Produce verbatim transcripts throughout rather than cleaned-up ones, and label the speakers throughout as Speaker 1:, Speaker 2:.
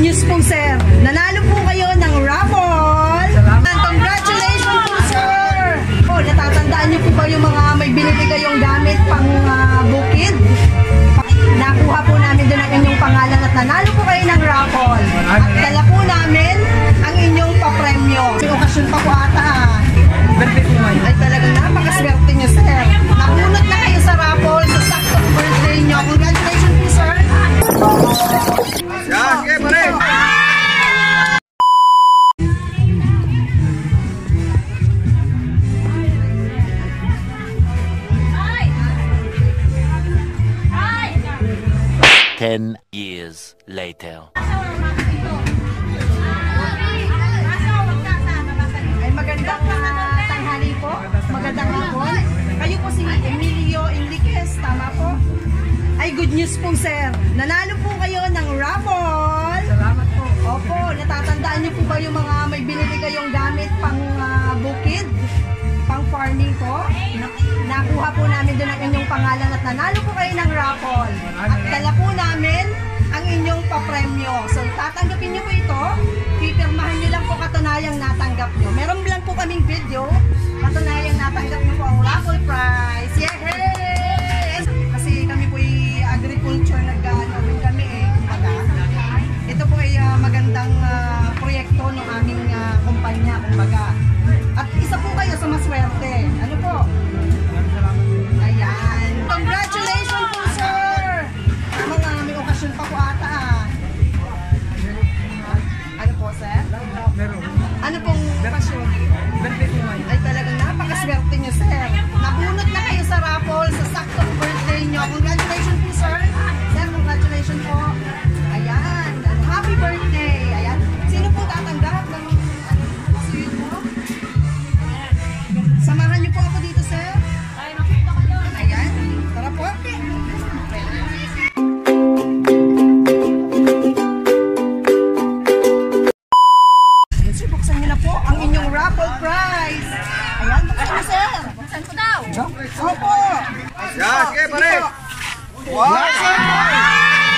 Speaker 1: news po, sir. Nanalo po kayo ng raffle. And congratulations po, sir. Oh, natatandaan niyo po ba yung mga may binili kayong gamit pang uh, bukid? Nakuha po namin doon ang inyong pangalan at nanalo po kayo ng raffle. At dala po namin ang inyong papremyo. May okasyon pa po ata. Ay talagang napakaswerte niyo, sir. Nakunot na kayo sa raffle sa saktong birthday niyo. Congratulations po, sir.
Speaker 2: Yeah, okay, pare.
Speaker 3: Ten years later.
Speaker 1: Ay magandang uh, tanghali po. Magandang hapon. Kayo po si Emilio Enriquez, tama po? Ay good news po, sir. Nanalo po kayo ng raffle.
Speaker 2: Salamat po.
Speaker 1: Opo, natatandaan niyo po ba yung mga may binili kayong gamit pang uh, bukid? Pang farming po? Nakuha po namin doon ang inyong pangalan at nanalo po kayo ng raffle. At dala po namin ang inyong papremyo. So tatanggapin niyo po ito, pipirmahan niyo lang po katunayang natanggap niyo. Meron lang po kaming video, katunayang natanggap niyo po ang raffle prize. Yay! Kasi kami po ay agriculture, nag-ano rin kami eh. Kumbaga, ito po ay uh, magandang uh, proyekto ng aming uh, kumpanya, kumbaga. At isa po kayo sa maswerte. Ano po? Ayan. Congratulations po, sir! Mga may okasyon pa po ata. Ano po, sir?
Speaker 2: Meron.
Speaker 1: Ano pong okasyon? Ay talagang napakaswerte niyo, sir. Nabunot na kayo sa raffle sa saktong birthday niyo. Congratulations po, sir. Sir, congratulations po. Ayan. Happy birthday. Ayan. Sino po tatanggap ng ano, suit mo? Samahan niyo po ako dito, sir. Ayan. Tara po. Ayan, sir. Buksan niyo na po ang inyong raffle prize. Ayan. Buksan niyo, sir. Buksan ko daw. Opo.
Speaker 2: Yeah, okay, pare.
Speaker 1: Wow.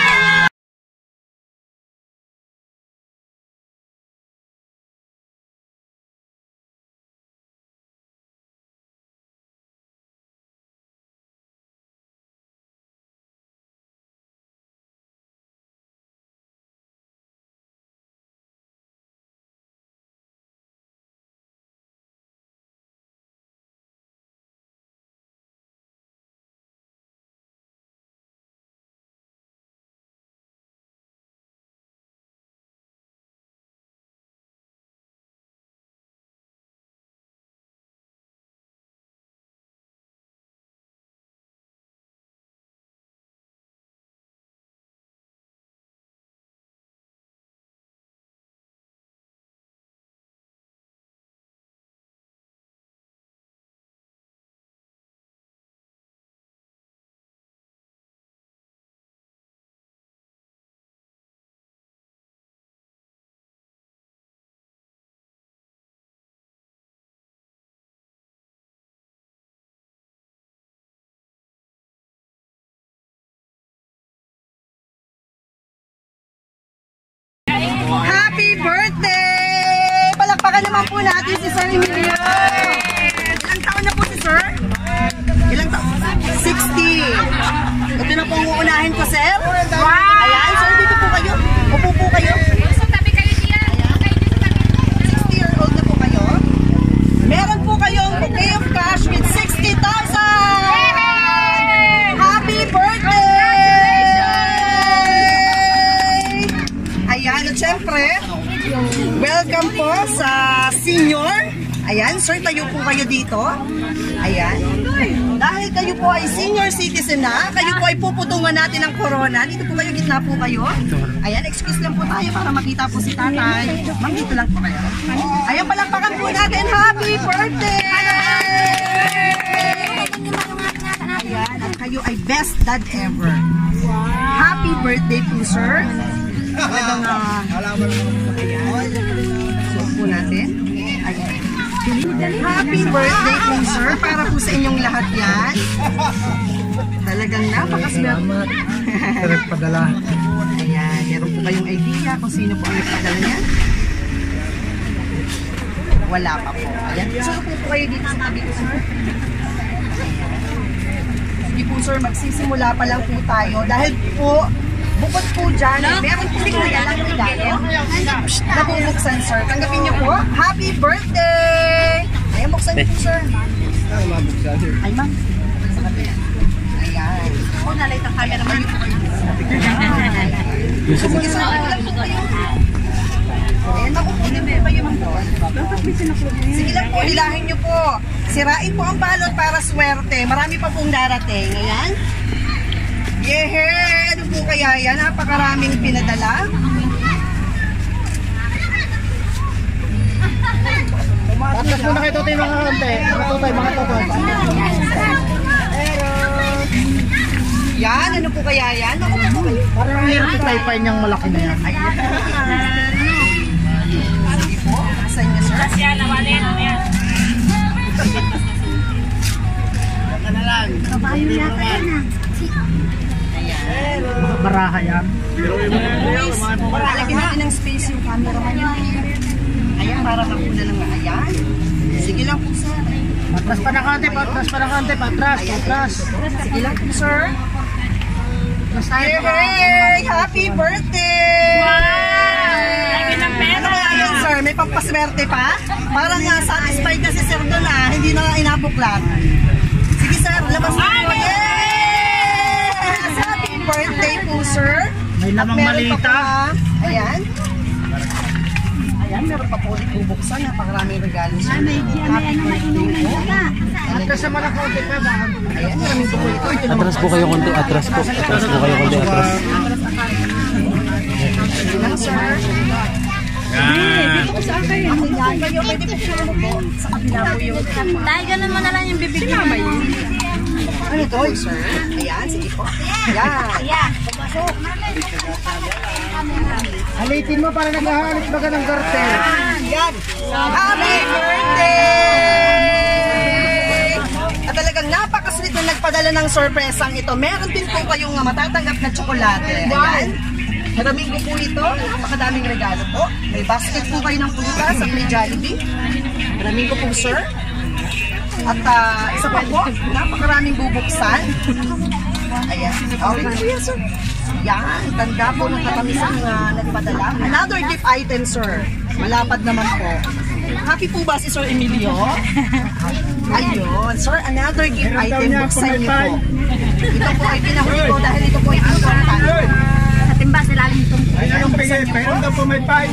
Speaker 1: Happy birthday! Palakpakan naman po natin si Sir Emilio. Ilang taon na po si Sir? Ilang taon? sixty. Ito na po ang uunahin ko, sir. Wow! Ayan, sir, dito po kayo. Upo po kayo. sixty year old na po kayo. Meron po kayong bouquet of cash with sixty thousand! Happy birthday! Ayan, at syempre, welcome po sa senior. Ayan, sir, tayo po kayo dito. Ayan. Dahil kayo po ay senior citizen na, kayo po ay puputungan natin ng corona. Dito po kayo, gitna po kayo. Ayan, excuse lang po tayo para makita po si tatay. Ma'am, dito lang po kayo. Ayan, palakpakan po natin. Happy birthday! Ayan, at kayo ay best dad ever. Happy birthday po, sir. Talagang, uh, ayan. So po natin. Ayan. Happy birthday po, sir. Para po sa inyong lahat yan. Talagang napakaswerte.
Speaker 2: Salamat. Sa nagpadala.
Speaker 1: Ayan, meron po kayong idea kung sino po ang nagpadala niyan? Wala pa po. Ayan. Saan po po kayo dito sa tabi ko, sir? Sige po, sir, magsisimula pa lang po tayo. Dahil po, bukod po dyan, eh, meron po rin kaya lang regalo. Nabubuksan, sir. Tanggapin niyo po. Happy birthday! Ayan, buksan niyo po, sir.
Speaker 2: Ay, mabuksan.
Speaker 1: Ay, ma'am. Ayan. Oh, nalay ang camera mo. Sige, sir. Alam po kayo. Ayan, makukunin mo ba yung mga sige lang po, hilahin nyo po. Sirain po ang balot para swerte. Marami pa pong darating. Ayan. Yehe! Ano po kaya yan? Napakaraming pinadala.
Speaker 2: Atras muna kayo Totoy mga kante. Mga Totoy, mga Totoy.
Speaker 1: Yan, ano po kaya yan? Ako po kayo.
Speaker 2: Parang ang hirap yung taypay niyang malaki na yan.
Speaker 1: Sige po, nakasan nyo, sir.
Speaker 4: Yan, nawali yan. Yan.
Speaker 2: Baka na lang.
Speaker 4: Kabayo yata yan ah.
Speaker 2: Mga baraha yan.
Speaker 1: Lagyan natin ng space yung camera man yun. Ayan, para makuna lang nga. Ayan. Sige lang po, sir.
Speaker 2: Patras pa na kante, patras pa na kante, patras, patras.
Speaker 1: Sige lang po, sir.
Speaker 2: Patras tayo.
Speaker 1: Hey! Happy birthday!
Speaker 4: Lagi ng pera.
Speaker 1: Ano kaya yun, sir? May pampaswerte pa? Parang nga satisfied na si sir doon ah. Hindi na inabuklat. Sige, sir. Labas mo po. Yes! Happy birthday po, sir.
Speaker 2: May
Speaker 1: At
Speaker 2: namang
Speaker 1: meron pa
Speaker 2: malita.
Speaker 1: po, ayan. Ayan, meron pa po ulit bubuksan. Napakaraming regalo, sir. Happy birthday po.
Speaker 2: Atras sa mga kaunti pa ba?
Speaker 1: Ayan, maraming po ito. Ito naman
Speaker 3: Atras po kayo konti, atras po. Atras po kayo konti, atras.
Speaker 1: Sige lang, sir.
Speaker 4: Dito ko sa akin.
Speaker 1: Ayan, kayo pwede po siya po. Sa kabila po yung...
Speaker 4: Dahil ganun mo na lang yung bibig mo.
Speaker 1: Ano to, sir? Ayan, sige po. Ayan.
Speaker 4: Yeah.
Speaker 2: Halitin mo para naghahalit baga ng garter.
Speaker 1: Yan. Happy birthday! At talagang napakasweet na nagpadala ng sorpresang ito. Meron din po kayong matatanggap na tsokolate. Ayan. Maraming ko po ito. Napakadaming regalo po. May basket po kayo ng prutas at may Jollibee. Maraming ko po, sir. At uh, isa pa po, napakaraming bubuksan. Ayan. Okay po yan, sir. Yan, tanda po ng katamisang uh, nagpadala. Another gift item, sir. Malapad naman po. Happy po ba si Sir Emilio? Ayun. Sir, another gift item. Buksan niyo po. Ito po ay pinahuli ko dahil ito po ay important.
Speaker 4: Sa timba, sa lalim itong.
Speaker 2: Ay, anong pingin? Mayroon daw po may pay.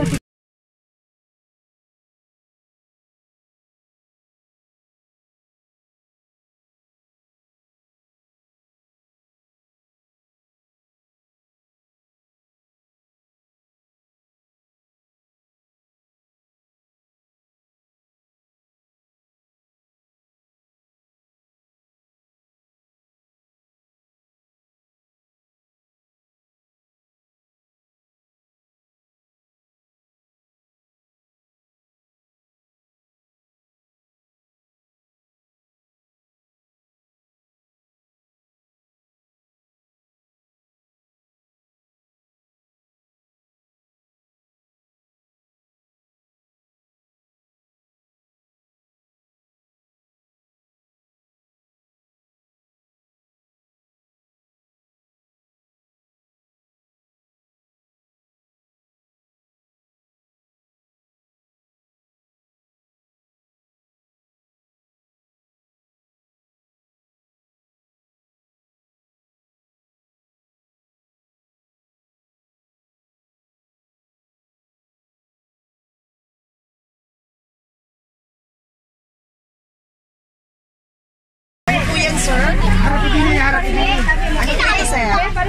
Speaker 1: Sir?
Speaker 2: Harap din, harap din.
Speaker 1: Ano ito, sir?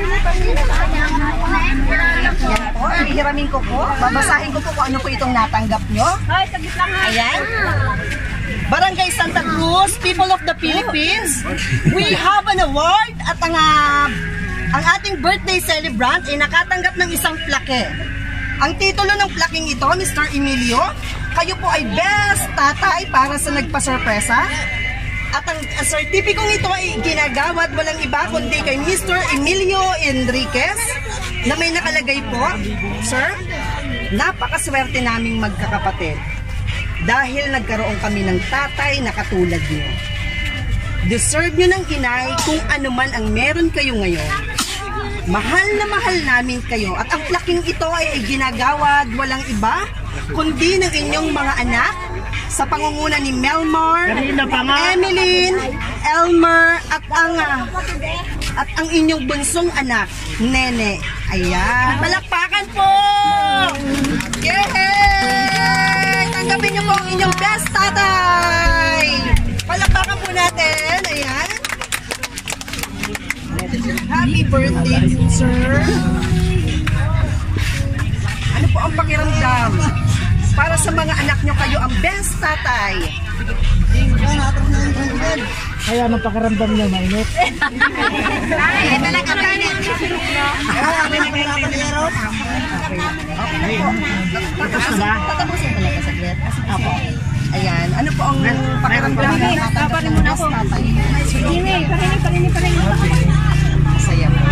Speaker 1: Yan po, hihiramin ko po. Babasahin ko po kung ano po itong natanggap nyo.
Speaker 4: Hoy, sagit lang ha.
Speaker 1: Ayan. Barangay Santa Cruz, People of the Philippines, we have an award at ang, uh, ang ating birthday celebrant ay nakatanggap ng isang plaque. Ang titulo ng plaking ito, Mister Emilio, kayo po ay best tatay para sa nagpa-sorpresa. At ang ang sertipikong ito ay ginagawad walang iba kundi kay Mister Emilio Enriquez na may nakalagay po, Sir, napakaswerte naming magkakapatid dahil nagkaroon kami ng tatay na katulad niyo. Deserve nyo ng inay kung ano man ang meron kayo ngayon. Mahal na mahal namin kayo at ang plaking ito ay ginagawad walang iba kundi ng inyong mga anak sa pangunguna ni Melmar, Emeline, Elmer at ang ah, at ang inyong bunsong anak, Nene. Ayan. Palakpakan po! Yay! Tanggapin niyo po ang inyong best tatay! Palakpakan po natin. Ayan. Happy birthday, sir. Ano po ang pakiramdam? Para sa mga anak nyo, kayo ang best tatay.
Speaker 2: Kaya anong pakiramdam niya, mainit?
Speaker 4: Ay, talaga mainit.
Speaker 1: Tapos na? Tatapusin ko lang saglit. Apo. Ayan. Ano po ang pakiramdam nyo? Tatanggap ng best tatay.
Speaker 4: Hindi, parini, parini, parini.
Speaker 1: Masaya po.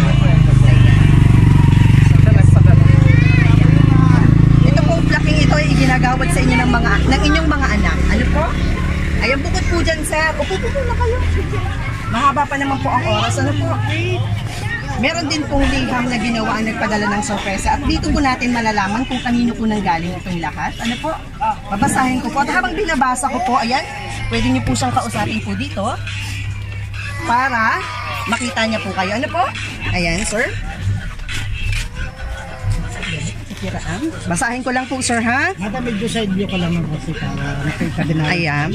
Speaker 1: Ito pong plaking ito ay iginagawad sa inyo ng mga ng inyong mga anak. Ano po? Ayan, bukod po dyan, sir. Upo po na kayo. Mahaba pa naman po ang oras. Ano po? Meron din pong liham na ginawa ang nagpadala ng sorpresa. At dito po natin malalaman kung kanino po nanggaling itong lahat. Ano po? Babasahin ko po. At habang binabasa ko po, ayan, pwede niyo po siyang kausapin po dito para makita niya po kayo. Ano po? Ayan, sir. Basahin ko lang po, sir, ha?
Speaker 2: Mata, medyo side view ko lang ng kasi para nakita din natin.
Speaker 1: Ayan.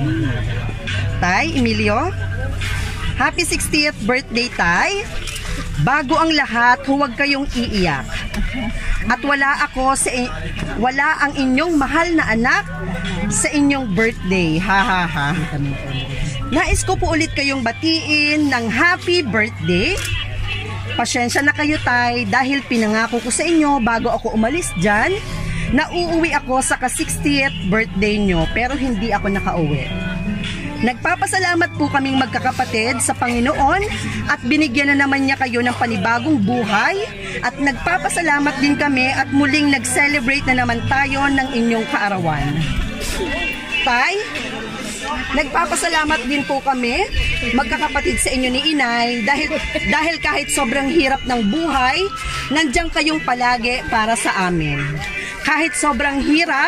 Speaker 1: Tay, Emilio. Happy sixtieth birthday, Tay. Bago ang lahat, huwag kayong iiyak. At wala ako sa wala ang inyong mahal na anak sa inyong birthday. Ha ha ha. Nais ko po ulit kayong batiin ng happy birthday. Pasensya na kayo, Tay, dahil pinangako ko sa inyo bago ako umalis dyan na uuwi ako sa ka-sixtieth birthday nyo, pero hindi ako nakauwi. Nagpapasalamat po kaming magkakapatid sa Panginoon at binigyan na naman niya kayo ng panibagong buhay at nagpapasalamat din kami at muling nag-celebrate na naman tayo ng inyong kaarawan. Tay, nagpapasalamat din po kami magkakapatid sa inyo ni Inay dahil dahil kahit sobrang hirap ng buhay, nandiyan kayong palagi para sa amin. Kahit sobrang hirap,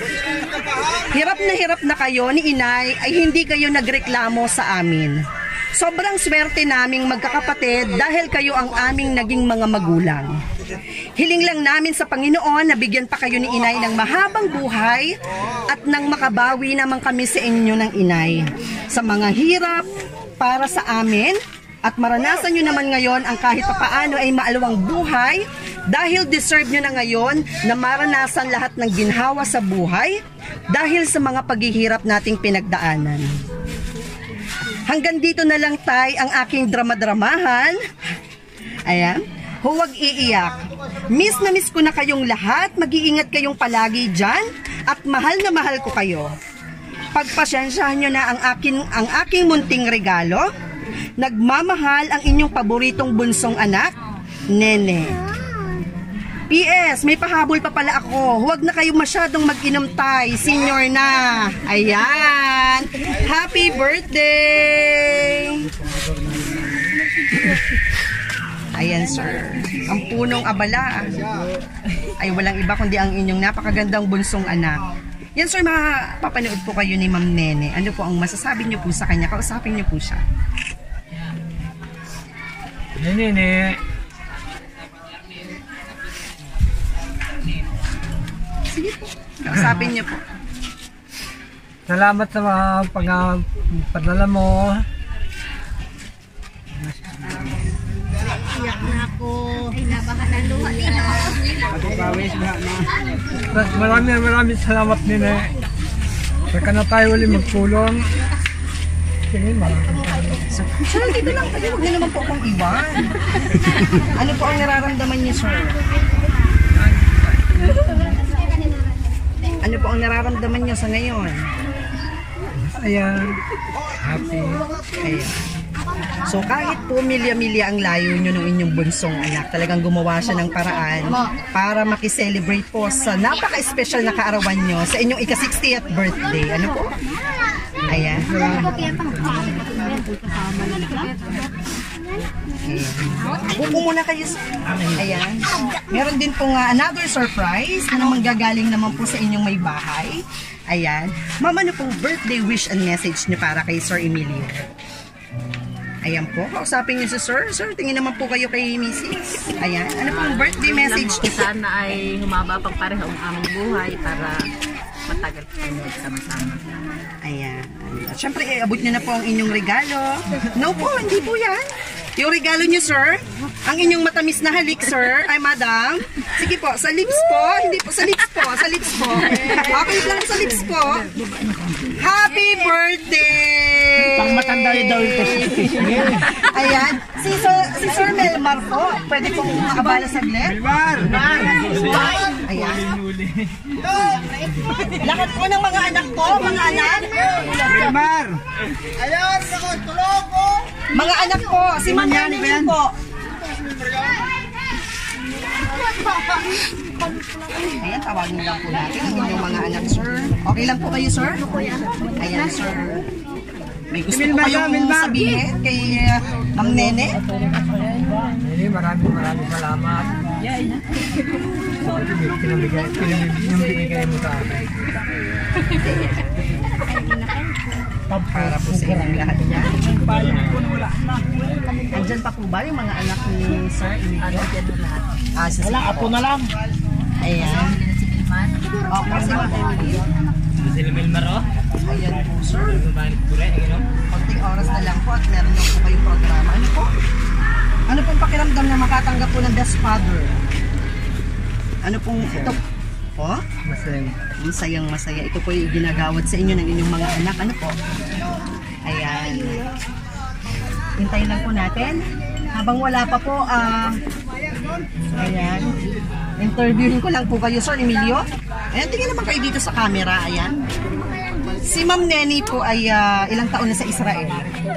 Speaker 1: hirap na hirap na kayo ni Inay ay hindi kayo nagreklamo sa amin. Sobrang swerte naming magkakapatid dahil kayo ang aming naging mga magulang. Hiling lang namin sa Panginoon na bigyan pa kayo ni Inay ng mahabang buhay at nang makabawi naman kami sa inyo ng Inay sa mga hirap para sa amin at maranasan nyo naman ngayon ang kahit papaano ay maalawang buhay dahil deserve nyo na ngayon na maranasan lahat ng ginhawa sa buhay dahil sa mga paghihirap nating pinagdaanan. Hanggang dito na lang, Tay, ang aking drama-dramahan. Ayan. Huwag iiyak. Miss na miss ko na kayong lahat. Mag-iingat kayong palagi dyan. At mahal na mahal ko kayo. Pagpasensyahan nyo na ang aking, ang aking munting regalo. Nagmamahal ang inyong paboritong bunsong anak, Nene. P S. May pahabol pa pala ako. Huwag na kayo masyadong mag-inom, Tay. Senior na. Ayan. Happy birthday! Ayan, sir. Ang punong abala ay walang iba kundi ang inyong napakagandang bunsong anak. Yan, sir, mapapanood po kayo ni Ma'am Nene. Ano po ang masasabi niyo po sa kanya? Kausapin niyo po siya.
Speaker 2: Nene.
Speaker 1: Sige po. Kausapin niyo po.
Speaker 2: Salamat sa mga pagpadala mo.
Speaker 4: Iyak na ako. Ay, nabahan ang luha nila.
Speaker 2: Maraming maraming salamat, Nene. Saka na tayo ulit magpulong. Sige, maraming
Speaker 1: Sir, sir, dito lang kayo. Huwag niyo naman po akong iwan. Ano po ang nararamdaman niyo, sir? Ano po ang nararamdaman niyo sa ngayon?
Speaker 2: Ayan. happy.
Speaker 1: Ayan. So kahit po milya-milya ang layo nyo ng inyong bunsong anak, talagang gumawa siya ng paraan para makiselebrate po sa napaka-special na kaarawan nyo sa inyong ika-sixtieth birthday. Ano po? Ayan. Buko muna kayo. Ayan. Meron din pong uh, another surprise na naman gagaling naman po sa inyong may bahay. Ayan. Ma'am, ano pong birthday wish and message niyo para kay Sir Emilio? Ayan po. Kausapin niyo si Sir. Sir, tingin naman po kayo kay Missus Ayan. Ano pong birthday message niyo?
Speaker 5: Sana ay humaba pang pareho ang aming buhay para matagal kami sama-sama.
Speaker 1: Ayan. At syempre, eh, abot niyo na po ang inyong regalo. No po, hindi po yan. Yung regalo niyo, sir, ang inyong matamis na halik, sir, ay madam. Sige po, sa lips po, hindi po, sa lips po, sa lips po. Okay lang sa lips po. Happy birthday!
Speaker 2: Pang matanda yun daw ito.
Speaker 1: Ayan. Si Sir, si Sir Melmar po, pwede pong makabala saglit.
Speaker 2: Milmar!
Speaker 1: Ayan. Lahat po ng mga anak ko, mga anak.
Speaker 2: Milmar!
Speaker 1: Mga anak po, si Manyanin din po. Ayan, tawagin lang po natin ang inyong mga anak, sir. Okay lang po kayo, sir? Ayan, sir. May gusto po kayong sabihin kay uh, Ma'am Nene?
Speaker 2: Nene, maraming maraming salamat. Pinabigay, pinabigay mo sa akin.
Speaker 1: Para po sa inyong lahat niya. Andyan pa po ba yung mga anak ni Sir Emilio? Ah, si
Speaker 2: Wala, apo na lang.
Speaker 1: Ayan. Okay, si Ma'am Emilio.
Speaker 3: Sila Milmar, oh.
Speaker 1: Ayan po, sir.
Speaker 3: Bumalik po rin, you know?
Speaker 1: Konting oras na lang po at meron lang po kayong programa. Ano po? Ano pong pakiramdam na makatanggap po ng Best Father? Ano pong ito? Po?
Speaker 2: Masaya.
Speaker 1: Masayang masaya. Ito po yung ginagawad sa inyo ng inyong mga anak. Ano po? Ayan. Hintayin lang po natin. Habang wala pa po, ah... ayan. Interviewin ko lang po kayo, Sir Emilio. Ayan, tingin naman kayo dito sa camera. Ayan. Si Ma'am Nene po ay ah, ilang taon na sa Israel?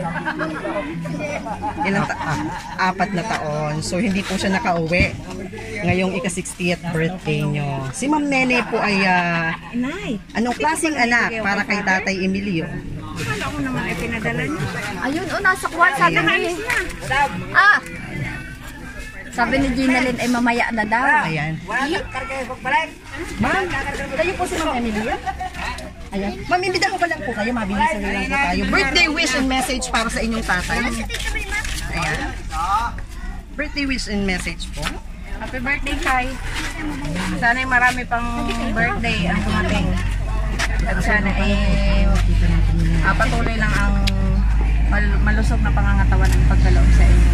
Speaker 1: Ilang ta- ah, apat na taon. So, hindi po siya nakauwi ngayong ika-sixtieth birthday nyo. Si Ma'am Nene po ay ah, anong klaseng anak para kay Tatay Emilio?
Speaker 4: Ayun, o, nasa kwan. Sabi ni... Ah! Sabi ni Gina Lynn ay mamaya na daw.
Speaker 1: Ayan. Ma'am, kayo po si Ma'am Emilio? Ayan. Ma'am, imbitahan ko pa lang po kayo. Mabilisan lang po tayo. Birthday wish and message para sa inyong tatay. Ayan. Birthday wish and message po.
Speaker 5: Happy birthday, Kai. Sana'y marami pang birthday ang dumating. At sana ay ah, patuloy lang ang mal- malusog na pangangatawan ng pagkaloob sa inyo.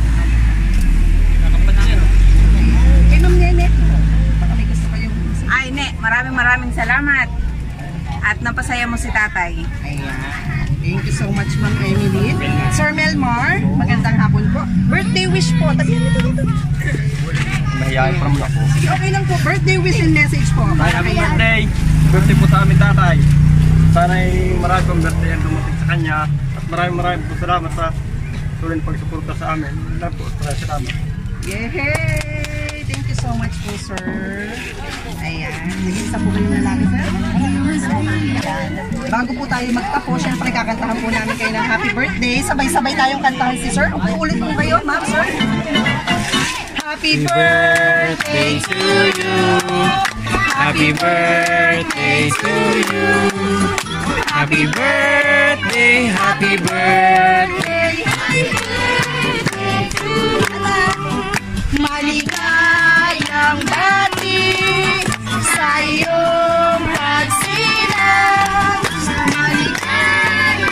Speaker 1: Kay Ma'am Nene, baka may gusto kayong...
Speaker 5: Ay, ne, maraming maraming salamat. At napasaya mo si tatay.
Speaker 1: Ayan. Thank you so much, Ma'am Emily. Sir Melmar, magandang hapon po. Birthday wish po. Tabihan nito dito.
Speaker 3: Mahihayin pa muna po.
Speaker 1: Sige, okay lang po. Birthday wish and message po.
Speaker 3: Ay,
Speaker 1: Para
Speaker 3: happy
Speaker 1: kay
Speaker 3: birthday! Birthday po sa amin, tatay. Sana'y marami pang birthday ang dumating sa kanya. At maraming maraming po salamat sa tuloy na pagsuporta sa amin. Lahat po, salamat.
Speaker 1: Yay! Thank you so much po, sir. Ayan. Nag-isa po kayo lalaki, sir? Ayan. Bago po tayo magtapos, syempre kakantahan po namin kayo ng happy birthday. Sabay-sabay tayong kantahan si sir. Ulit po kayo, ma'am, sir. Happy birthday to you.
Speaker 3: Happy birthday to you. Happy birthday, happy birthday.
Speaker 1: Maligayang bati sa iyong pagsilang. Maligayang,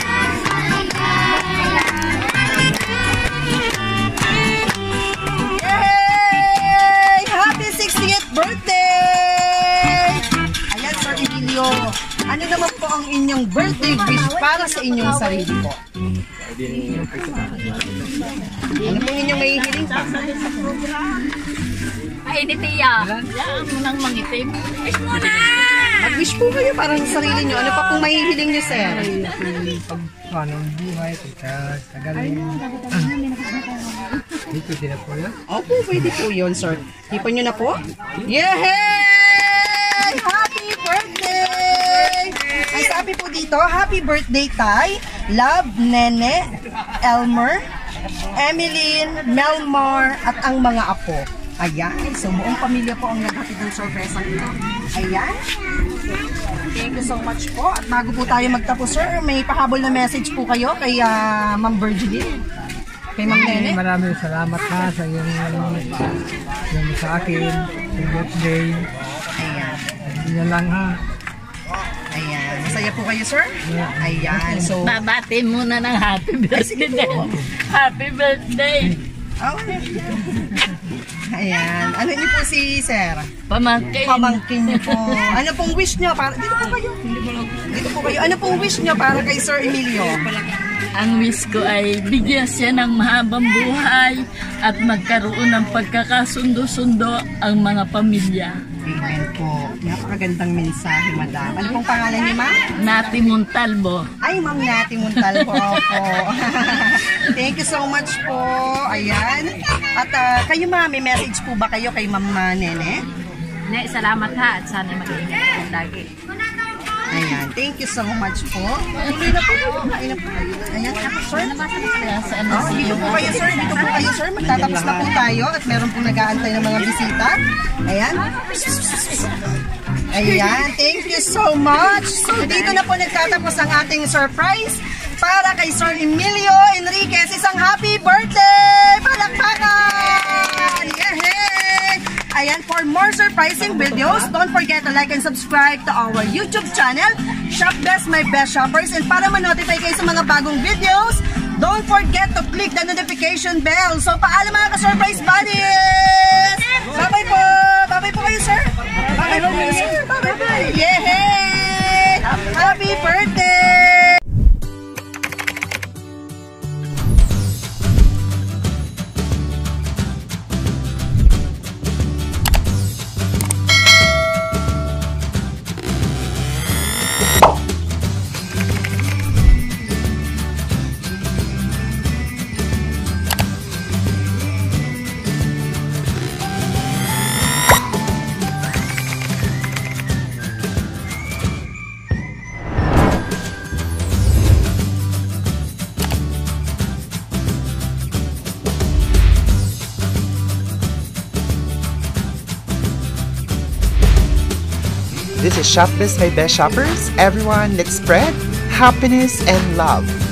Speaker 1: yay! Happy sixtieth birthday! Ayan, Sir Emilio. Ano naman po ang inyong birthday wish para sa inyong sarili po? Ano pong inyong may hiling pa?
Speaker 4: Ay, ni Tia. Yan mo nang mangitim. Is mo na!
Speaker 1: Mag-wish po kayo para sa sarili nyo. Ano pa pong mahihiling nyo, sir?
Speaker 2: Paano ang buhay, pagkagaling. Dito sila po yan.
Speaker 1: Opo, pwede po yun, sir. Tipon nyo na po. Yay! Happy birthday! Ang sabi po dito, happy birthday, Tay. Love, Nene, Elmer, Emeline, Melmar, at ang mga apo. Ayan. So, buong pamilya po ang naghatid ng sorpresa ito. Ayan. Thank you so much po. At bago po tayo magtapos, sir, may pahabol na message po kayo kay uh, Ma'am Virginie. Kay Ma'am Nene.
Speaker 2: Maraming salamat ha sa iyong yung sa akin, sa birthday.
Speaker 1: Ayan.
Speaker 2: Yan lang ha.
Speaker 1: Ayan. Masaya po kayo, sir? Ayan. So,
Speaker 4: Babati muna ng happy birthday. Happy birthday.
Speaker 1: oh, ayan. Ano niyo po si sir?
Speaker 4: Pamangkin.
Speaker 1: Pamangkin niyo po. Ano pong wish niyo para dito po kayo? Dito po kayo. Ano pong wish niyo para kay Sir Emilio?
Speaker 4: Ang wish ko ay bigyan siya ng mahabang buhay at magkaroon ng pagkakasundo-sundo ang mga pamilya.
Speaker 1: Amen po. Napakagandang mensahe, madam. Ano pong pangalan niyo, ma'am?
Speaker 4: Nati Montalvo.
Speaker 1: Ay, Ma'am Nati Montalvo po. Thank you so much po. Ayan. At ah, kayo, ma'am, may message po ba kayo kay Ma'am ah, Nene?
Speaker 5: Ne, salamat ha at sana mag-iingat lagi.
Speaker 1: Ayan. Thank you so much po. Tuloy na po. Tuloy na po. Ayan. Sir, oh, dito po kayo, sir. Dito po kayo, sir. Magtatapos na po tayo at meron pong nag-aantay ng mga bisita. Ayan. Ayan. Thank you so much. So, dito na po nagtatapos ang ating surprise para kay Sir Emilio Enriquez. Isang happy birthday! Palakpakan! Yehey! Ayan, for more surprising videos, don't forget to like and subscribe to our YouTube channel, Shop Best My Best Shoppers. And para ma-notify kayo sa mga bagong videos, don't forget to click the notification bell. So, paalam mga ka-surprise buddies! Bye-bye po! Bye-bye po kayo, sir! Bye-bye po kayo, sir! Bye-bye! Yehey! Happy birthday!
Speaker 6: This is Shop Best My Best Shoppers. Everyone, let's spread happiness and love.